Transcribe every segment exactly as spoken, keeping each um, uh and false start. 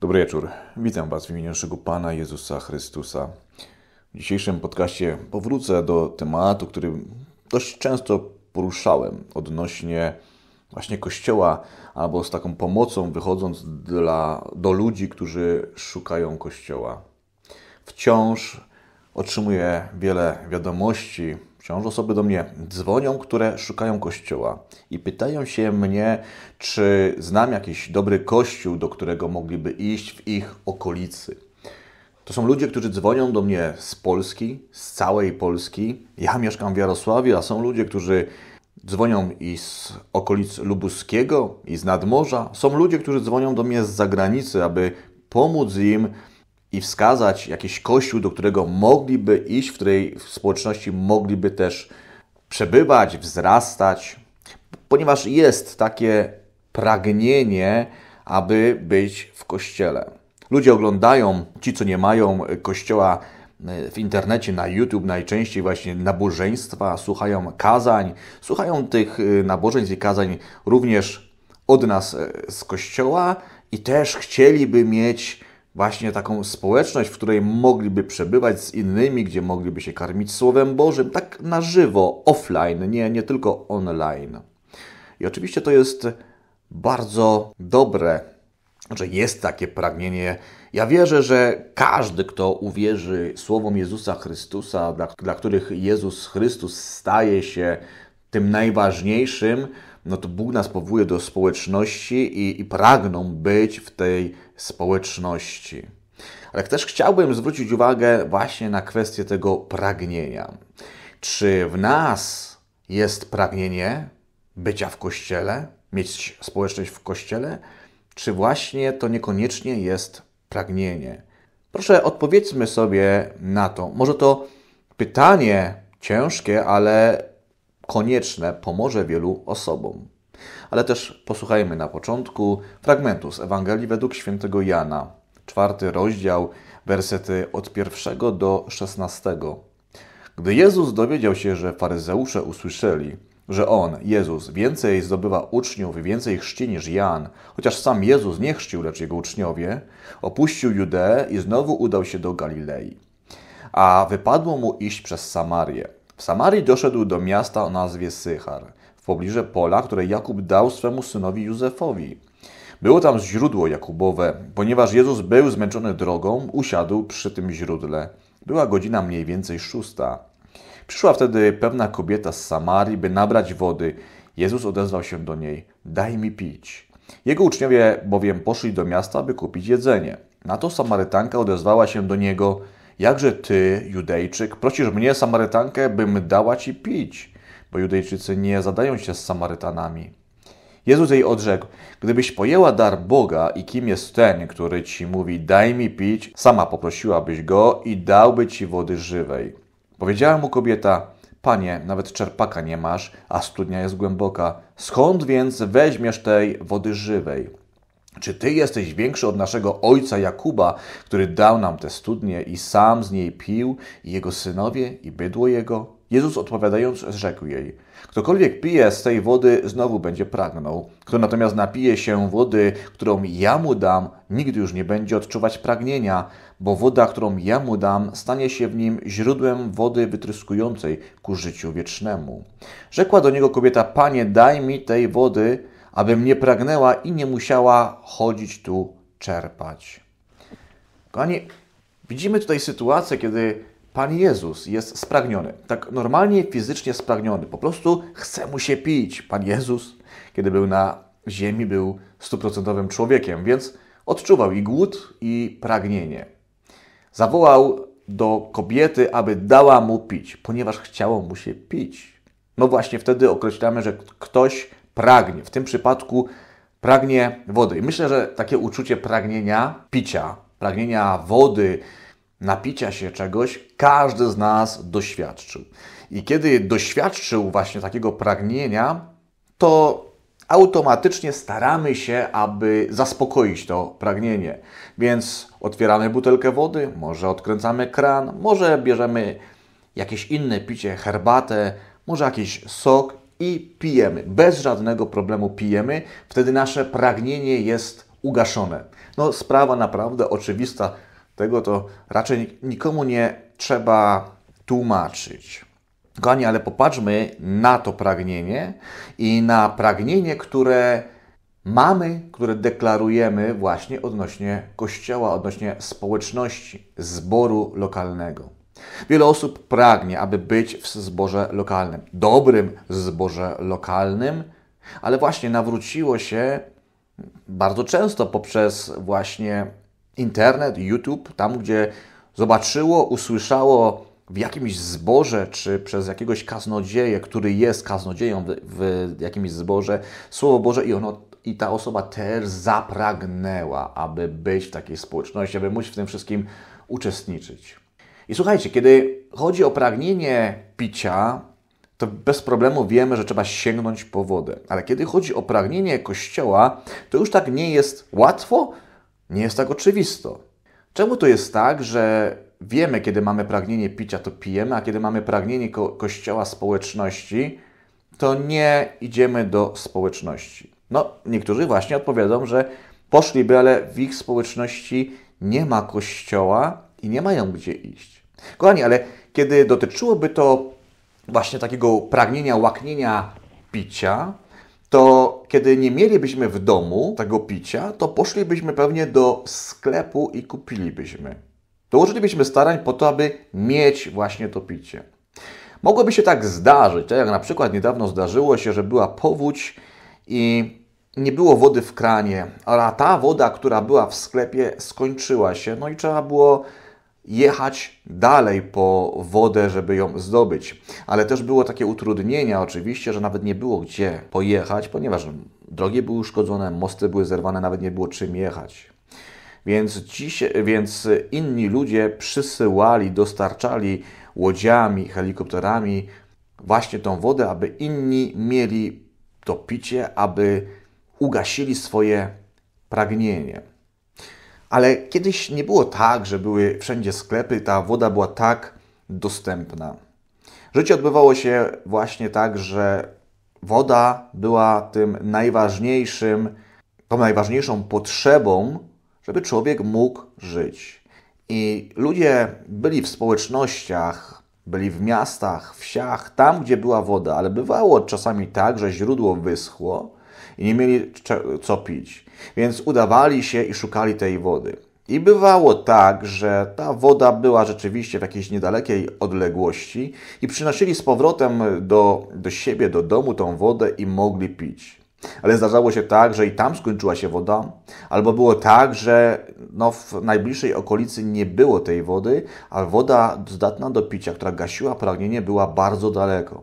Dobry wieczór. Witam Was w imieniu naszego Pana Jezusa Chrystusa. W dzisiejszym podcaście powrócę do tematu, który dość często poruszałem odnośnie właśnie Kościoła, albo z taką pomocą wychodząc dla, do ludzi, którzy szukają Kościoła. Wciąż otrzymuję wiele wiadomości, wciąż osoby do mnie dzwonią, które szukają Kościoła i pytają się mnie, czy znam jakiś dobry kościół, do którego mogliby iść w ich okolicy. To są ludzie, którzy dzwonią do mnie z Polski, z całej Polski. Ja mieszkam w Jarosławiu, a są ludzie, którzy dzwonią i z okolic Lubuskiego, i z nadmorza. Są ludzie, którzy dzwonią do mnie z zagranicy, aby pomóc im i wskazać jakiś kościół, do którego mogliby iść, w której społeczności mogliby też przebywać, wzrastać, ponieważ jest takie pragnienie, aby być w Kościele. Ludzie oglądają, ci co nie mają Kościoła w internecie, na YouTube, najczęściej właśnie nabożeństwa, słuchają kazań, słuchają tych nabożeństw i kazań również od nas z Kościoła i też chcieliby mieć właśnie taką społeczność, w której mogliby przebywać z innymi, gdzie mogliby się karmić Słowem Bożym, tak na żywo, offline, nie, nie tylko online. I oczywiście to jest bardzo dobre, że jest takie pragnienie. Ja wierzę, że każdy, kto uwierzy słowom Jezusa Chrystusa, dla, dla których Jezus Chrystus staje się tym najważniejszym, no to Bóg nas powołuje do społeczności i, i pragną być w tej społeczności. Ale też chciałbym zwrócić uwagę właśnie na kwestię tego pragnienia. Czy w nas jest pragnienie bycia w Kościele, mieć społeczność w Kościele, czy właśnie to niekoniecznie jest pragnienie? Proszę, odpowiedzmy sobie na to. Może to pytanie ciężkie, ale konieczne, pomoże wielu osobom. Ale też posłuchajmy na początku fragmentu z Ewangelii według świętego Jana, czwarty rozdział, wersety od pierwszego do szesnastego. Gdy Jezus dowiedział się, że faryzeusze usłyszeli, że On, Jezus, więcej zdobywa uczniów i więcej chrzci niż Jan, chociaż sam Jezus nie chrzcił, lecz Jego uczniowie, opuścił Judeę i znowu udał się do Galilei. A wypadło mu iść przez Samarię. W Samarii doszedł do miasta o nazwie Sychar, w pobliżu pola, które Jakub dał swemu synowi Józefowi. Było tam źródło Jakubowe. Ponieważ Jezus był zmęczony drogą, usiadł przy tym źródle. Była godzina mniej więcej szósta. Przyszła wtedy pewna kobieta z Samarii, by nabrać wody. Jezus odezwał się do niej: daj mi pić. Jego uczniowie bowiem poszli do miasta, by kupić jedzenie. Na to Samarytanka odezwała się do niego: jakże ty, Judejczyk, prosisz mnie, Samarytankę, bym dała ci pić? Bo Judejczycy nie zadają się z Samarytanami. Jezus jej odrzekł: gdybyś pojęła dar Boga i kim jest ten, który ci mówi: daj mi pić, sama poprosiłabyś go i dałby ci wody żywej. Powiedziała mu kobieta: Panie, nawet czerpaka nie masz, a studnia jest głęboka. Skąd więc weźmiesz tej wody żywej? Czy ty jesteś większy od naszego ojca Jakuba, który dał nam tę studnię i sam z niej pił, i jego synowie, i bydło jego? Jezus odpowiadając rzekł jej: ktokolwiek pije z tej wody, znowu będzie pragnął. Kto natomiast napije się wody, którą ja mu dam, nigdy już nie będzie odczuwać pragnienia, bo woda, którą ja mu dam, stanie się w nim źródłem wody wytryskującej ku życiu wiecznemu. Rzekła do niego kobieta: Panie, daj mi tej wody, abym nie pragnęła i nie musiała chodzić tu czerpać. Kochani, widzimy tutaj sytuację, kiedy Pan Jezus jest spragniony. Tak normalnie fizycznie spragniony. Po prostu chce mu się pić. Pan Jezus, kiedy był na ziemi, był stuprocentowym człowiekiem, więc odczuwał i głód, i pragnienie. Zawołał do kobiety, aby dała mu pić, ponieważ chciało mu się pić. No właśnie wtedy określamy, że ktoś pragnie. W tym przypadku pragnie wody. I myślę, że takie uczucie pragnienia picia, pragnienia wody, napicia się czegoś, każdy z nas doświadczył. I kiedy doświadczył właśnie takiego pragnienia, to automatycznie staramy się, aby zaspokoić to pragnienie. Więc otwieramy butelkę wody, może odkręcamy kran, może bierzemy jakieś inne picie, herbatę, może jakiś sok i pijemy. Bez żadnego problemu pijemy. Wtedy nasze pragnienie jest ugaszone. No sprawa naprawdę oczywista, tego to raczej nikomu nie trzeba tłumaczyć. Kochani, ale popatrzmy na to pragnienie i na pragnienie, które mamy, które deklarujemy właśnie odnośnie Kościoła, odnośnie społeczności, zboru lokalnego. Wiele osób pragnie, aby być w zborze lokalnym, dobrym zborze lokalnym, ale właśnie nawróciło się bardzo często poprzez właśnie internet, YouTube, tam gdzie zobaczyło, usłyszało w jakimś zborze, czy przez jakiegoś kaznodzieję, który jest kaznodzieją w, w jakimś zborze, Słowo Boże i ono, i ta osoba też zapragnęła, aby być w takiej społeczności, aby móc w tym wszystkim uczestniczyć. I słuchajcie, kiedy chodzi o pragnienie picia, to bez problemu wiemy, że trzeba sięgnąć po wodę. Ale kiedy chodzi o pragnienie Kościoła, to już tak nie jest łatwo, nie jest tak oczywisto. Czemu to jest tak, że wiemy, kiedy mamy pragnienie picia, to pijemy, a kiedy mamy pragnienie ko- Kościoła, społeczności, to nie idziemy do społeczności? No, niektórzy właśnie odpowiedzą, że poszliby, ale w ich społeczności nie ma Kościoła i nie mają gdzie iść. Kochani, ale kiedy dotyczyłoby to właśnie takiego pragnienia, łaknienia picia, to kiedy nie mielibyśmy w domu tego picia, to poszlibyśmy pewnie do sklepu i kupilibyśmy. Dołożylibyśmy starań po to, aby mieć właśnie to picie. Mogłoby się tak zdarzyć, tak jak na przykład niedawno zdarzyło się, że była powódź i nie było wody w kranie, a ta woda, która była w sklepie, skończyła się, no i trzeba było jechać dalej po wodę, żeby ją zdobyć. Ale też było takie utrudnienia oczywiście, że nawet nie było gdzie pojechać, ponieważ drogi były uszkodzone, mosty były zerwane, nawet nie było czym jechać. Więc, dziś, więc inni ludzie przysyłali, dostarczali łodziami, helikopterami właśnie tą wodę, aby inni mieli to picie, aby ugasili swoje pragnienie. Ale kiedyś nie było tak, że były wszędzie sklepy, ta woda była tak dostępna. Życie odbywało się właśnie tak, że woda była tym najważniejszym, tą najważniejszą potrzebą, żeby człowiek mógł żyć. I ludzie byli w społecznościach, byli w miastach, wsiach, tam gdzie była woda, ale bywało czasami tak, że źródło wyschło i nie mieli co pić. Więc udawali się i szukali tej wody. I bywało tak, że ta woda była rzeczywiście w jakiejś niedalekiej odległości i przynosili z powrotem do, do siebie, do domu tą wodę i mogli pić. Ale zdarzało się tak, że i tam skończyła się woda, albo było tak, że no, w najbliższej okolicy nie było tej wody, a woda zdatna do picia, która gasiła pragnienie, była bardzo daleko.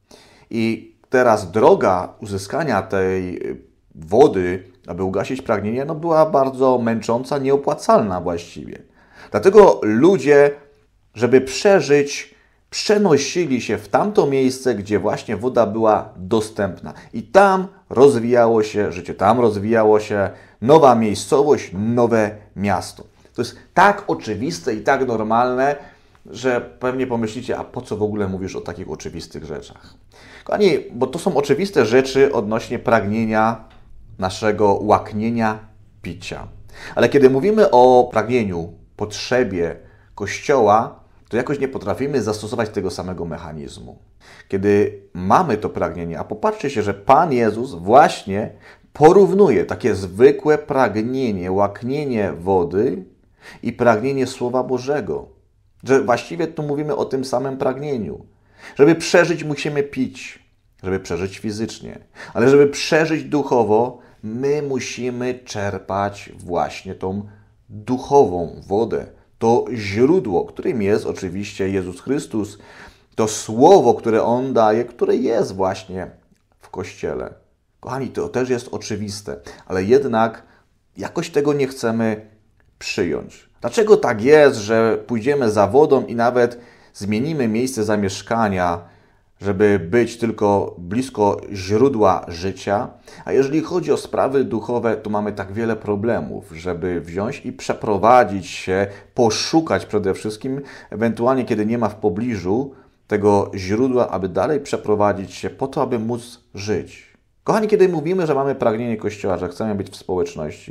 I teraz droga uzyskania tej wody, aby ugasić pragnienie, no była bardzo męcząca, nieopłacalna właściwie. Dlatego ludzie, żeby przeżyć, przenosili się w tamto miejsce, gdzie właśnie woda była dostępna. I tam rozwijało się życie, tam rozwijało się nowa miejscowość, nowe miasto. To jest tak oczywiste i tak normalne, że pewnie pomyślicie, a po co w ogóle mówisz o takich oczywistych rzeczach? Kochani, bo to są oczywiste rzeczy odnośnie pragnienia naszego łaknienia picia. Ale kiedy mówimy o pragnieniu, potrzebie Kościoła, to jakoś nie potrafimy zastosować tego samego mechanizmu. Kiedy mamy to pragnienie, a popatrzcie się, że Pan Jezus właśnie porównuje takie zwykłe pragnienie, łaknienie wody i pragnienie Słowa Bożego. Że właściwie tu mówimy o tym samym pragnieniu. Żeby przeżyć, musimy pić, żeby przeżyć fizycznie. Ale żeby przeżyć duchowo, my musimy czerpać właśnie tą duchową wodę. To źródło, którym jest oczywiście Jezus Chrystus, to słowo, które On daje, które jest właśnie w Kościele. Kochani, to też jest oczywiste, ale jednak jakoś tego nie chcemy przyjąć. Dlaczego tak jest, że pójdziemy za wodą i nawet zmienimy miejsce zamieszkania, żeby być tylko blisko źródła życia, a jeżeli chodzi o sprawy duchowe, to mamy tak wiele problemów, żeby wziąć i przeprowadzić się, poszukać przede wszystkim, ewentualnie kiedy nie ma w pobliżu tego źródła, aby dalej przeprowadzić się po to, aby móc żyć. Kochani, kiedy mówimy, że mamy pragnienie Kościoła, że chcemy być w społeczności,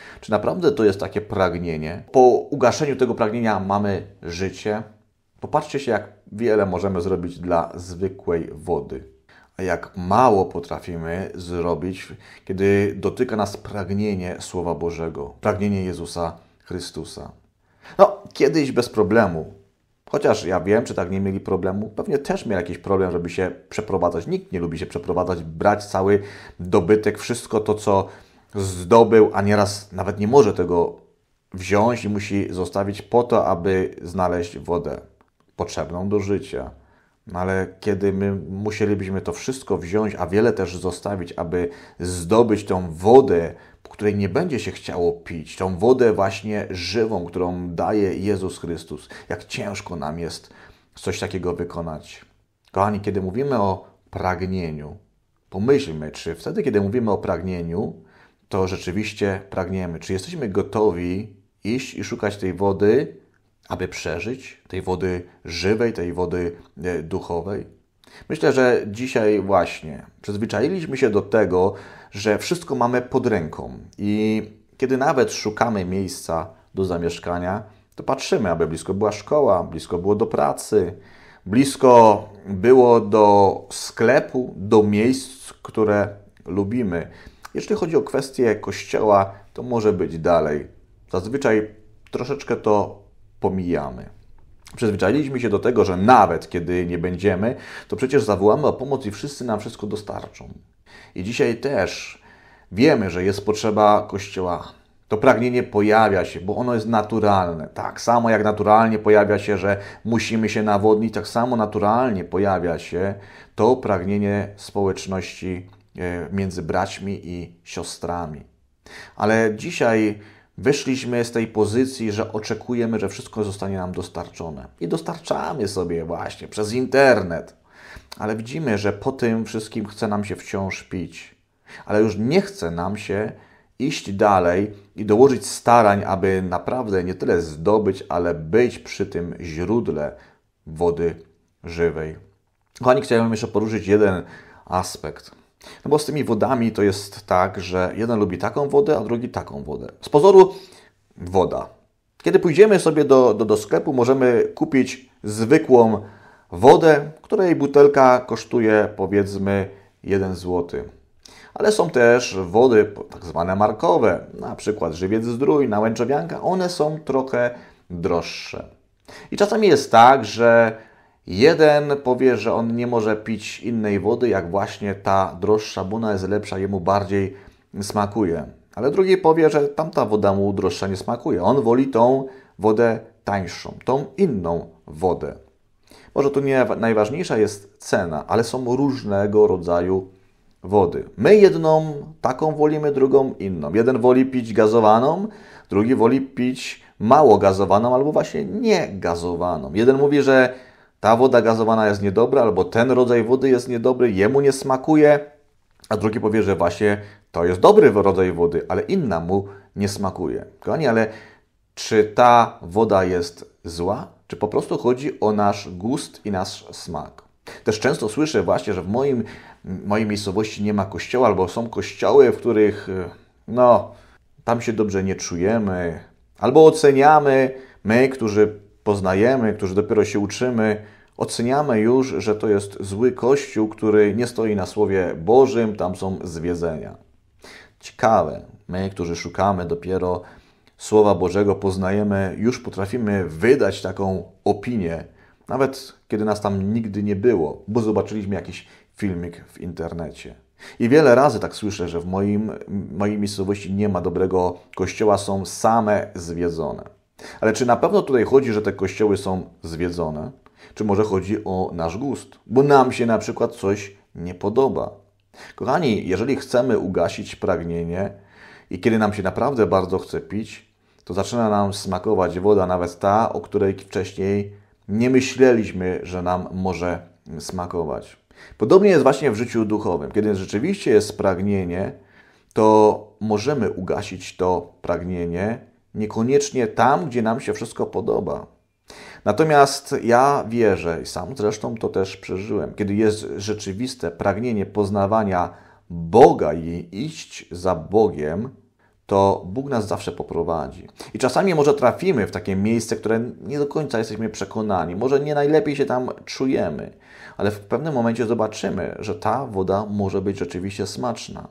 Czy naprawdę to jest takie pragnienie? Po ugaszeniu tego pragnienia mamy życie? Popatrzcie się, jak wiele możemy zrobić dla zwykłej wody. A jak mało potrafimy zrobić, kiedy dotyka nas pragnienie Słowa Bożego, pragnienie Jezusa Chrystusa. No, kiedyś bez problemu. Chociaż ja wiem, czy tak nie mieli problemu. Pewnie też miał jakiś problem, żeby się przeprowadzać. Nikt nie lubi się przeprowadzać, brać cały dobytek, wszystko to, co zdobył, a nieraz nawet nie może tego wziąć i musi zostawić po to, aby znaleźć wodę potrzebną do życia. No ale kiedy my musielibyśmy to wszystko wziąć, a wiele też zostawić, aby zdobyć tą wodę, po której nie będzie się chciało pić, tą wodę właśnie żywą, którą daje Jezus Chrystus, jak ciężko nam jest coś takiego wykonać. Kochani, kiedy mówimy o pragnieniu, pomyślmy, czy wtedy, kiedy mówimy o pragnieniu, to rzeczywiście pragniemy, czy jesteśmy gotowi iść i szukać tej wody, aby przeżyć, tej wody żywej, tej wody duchowej. Myślę, że dzisiaj właśnie przyzwyczailiśmy się do tego, że wszystko mamy pod ręką i kiedy nawet szukamy miejsca do zamieszkania, to patrzymy, aby blisko była szkoła, blisko było do pracy, blisko było do sklepu, do miejsc, które lubimy. Jeśli chodzi o kwestię kościoła, to może być dalej. Zazwyczaj troszeczkę to pomijamy. Przyzwyczailiśmy się do tego, że nawet kiedy nie będziemy, to przecież zawołamy o pomoc i wszyscy nam wszystko dostarczą. I dzisiaj też wiemy, że jest potrzeba Kościoła. To pragnienie pojawia się, bo ono jest naturalne. Tak samo jak naturalnie pojawia się, że musimy się nawodnić, tak samo naturalnie pojawia się to pragnienie społeczności między braćmi i siostrami. Ale dzisiaj wyszliśmy z tej pozycji, że oczekujemy, że wszystko zostanie nam dostarczone. I dostarczamy sobie właśnie przez internet. Ale widzimy, że po tym wszystkim chce nam się wciąż pić. Ale już nie chce nam się iść dalej i dołożyć starań, aby naprawdę nie tyle zdobyć, ale być przy tym źródle wody żywej. Kochani, chciałem jeszcze poruszyć jeden aspekt. No bo z tymi wodami to jest tak, że jeden lubi taką wodę, a drugi taką wodę. Z pozoru woda. Kiedy pójdziemy sobie do, do, do sklepu, możemy kupić zwykłą wodę, której butelka kosztuje powiedzmy jeden złoty. Ale są też wody tak zwane markowe, na przykład Żywiec-Zdrój, Nałęczowianka. One są trochę droższe. I czasami jest tak, że jeden powie, że on nie może pić innej wody, jak właśnie ta droższa, bo ona jest lepsza, jemu bardziej smakuje. Ale drugi powie, że tamta woda mu droższa nie smakuje. On woli tą wodę tańszą, tą inną wodę. Może tu nie najważniejsza jest cena, ale są różnego rodzaju wody. My jedną taką wolimy, drugą inną. Jeden woli pić gazowaną, drugi woli pić mało gazowaną albo właśnie nie gazowaną. Jeden mówi, że ta woda gazowana jest niedobra, albo ten rodzaj wody jest niedobry, jemu nie smakuje, a drugi powie, że właśnie to jest dobry rodzaj wody, ale inna mu nie smakuje. Kochani, ale czy ta woda jest zła? Czy po prostu chodzi o nasz gust i nasz smak? Też często słyszę właśnie, że w moim, mojej miejscowości nie ma kościoła, albo są kościoły, w których no, tam się dobrze nie czujemy, albo oceniamy, my, którzy poznajemy, którzy dopiero się uczymy, oceniamy już, że to jest zły kościół, który nie stoi na Słowie Bożym, tam są zwiedzenia. Ciekawe, my, którzy szukamy dopiero Słowa Bożego, poznajemy, już potrafimy wydać taką opinię, nawet kiedy nas tam nigdy nie było, bo zobaczyliśmy jakiś filmik w internecie. I wiele razy tak słyszę, że w moim, mojej miejscowości nie ma dobrego kościoła, są same zwiedzone. Ale czy na pewno tutaj chodzi, że te kościoły są zwiedzone? Czy może chodzi o nasz gust? Bo nam się na przykład coś nie podoba. Kochani, jeżeli chcemy ugasić pragnienie i kiedy nam się naprawdę bardzo chce pić, to zaczyna nam smakować woda, nawet ta, o której wcześniej nie myśleliśmy, że nam może smakować. Podobnie jest właśnie w życiu duchowym. Kiedy rzeczywiście jest pragnienie, to możemy ugasić to pragnienie niekoniecznie tam, gdzie nam się wszystko podoba. Natomiast ja wierzę, i sam zresztą to też przeżyłem, kiedy jest rzeczywiste pragnienie poznawania Boga i iść za Bogiem, to Bóg nas zawsze poprowadzi. I czasami może trafimy w takie miejsce, które nie do końca jesteśmy przekonani. Może nie najlepiej się tam czujemy, ale w pewnym momencie zobaczymy, że ta woda może być rzeczywiście smaczna.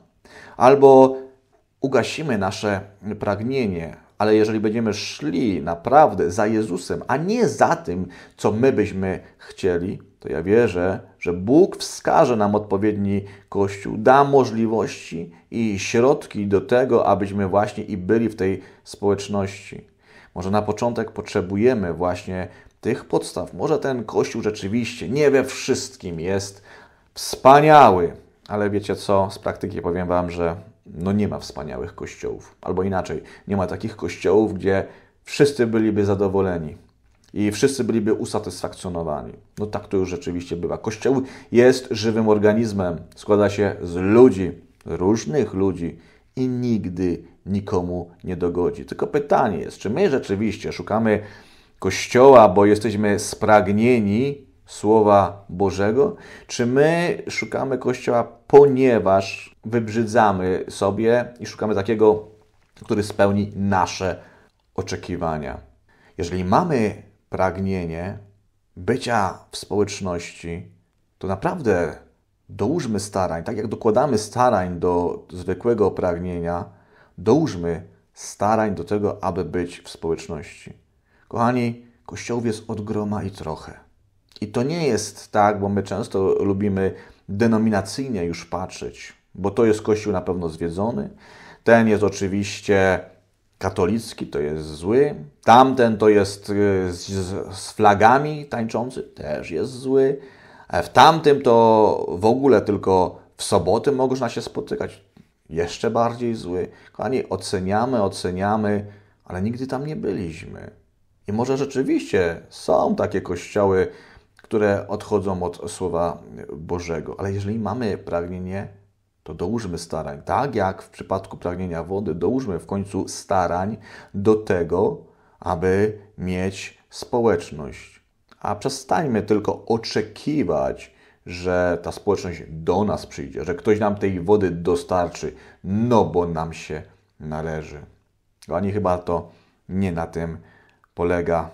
Albo ugasimy nasze pragnienie, ale jeżeli będziemy szli naprawdę za Jezusem, a nie za tym, co my byśmy chcieli, to ja wierzę, że Bóg wskaże nam odpowiedni Kościół, da możliwości i środki do tego, abyśmy właśnie i byli w tej społeczności. Może na początek potrzebujemy właśnie tych podstaw. Może ten Kościół rzeczywiście nie we wszystkim jest wspaniały, ale wiecie co, z praktyki powiem Wam, że no nie ma wspaniałych kościołów. Albo inaczej, nie ma takich kościołów, gdzie wszyscy byliby zadowoleni i wszyscy byliby usatysfakcjonowani. No tak to już rzeczywiście bywa. Kościół jest żywym organizmem. Składa się z ludzi, różnych ludzi i nigdy nikomu nie dogodzi. Tylko pytanie jest, czy my rzeczywiście szukamy Kościoła, bo jesteśmy spragnieni Słowa Bożego, czy my szukamy Kościoła, ponieważ wybrzydzamy sobie i szukamy takiego, który spełni nasze oczekiwania. Jeżeli mamy pragnienie bycia w społeczności, to naprawdę dołóżmy starań, tak jak dokładamy starań do zwykłego pragnienia, dołóżmy starań do tego, aby być w społeczności. Kochani, kościołów jest od groma i trochę. I to nie jest tak, bo my często lubimy denominacyjnie już patrzeć, bo to jest kościół na pewno zwiedzony, ten jest oczywiście katolicki, to jest zły, tamten to jest z, z, z flagami tańczący, też jest zły, w tamtym to w ogóle tylko w soboty można się spotykać, jeszcze bardziej zły. Kochani, oceniamy, oceniamy, ale nigdy tam nie byliśmy. I może rzeczywiście są takie kościoły, które odchodzą od Słowa Bożego. Ale jeżeli mamy pragnienie, to dołóżmy starań. Tak jak w przypadku pragnienia wody, dołóżmy w końcu starań do tego, aby mieć społeczność. A przestańmy tylko oczekiwać, że ta społeczność do nas przyjdzie, że ktoś nam tej wody dostarczy, no bo nam się należy. Ani chyba to nie na tym polega.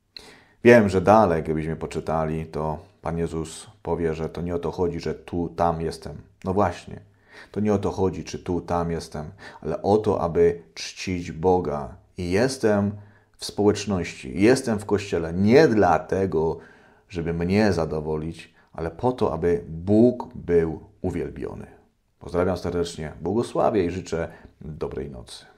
Wiem, że dalej, gdybyśmy poczytali, to Pan Jezus powie, że to nie o to chodzi, że tu, tam jestem. No właśnie, to nie o to chodzi, czy tu, tam jestem, ale o to, aby czcić Boga. I jestem w społeczności, jestem w Kościele nie dlatego, żeby mnie zadowolić, ale po to, aby Bóg był uwielbiony. Pozdrawiam serdecznie, błogosławię i życzę dobrej nocy.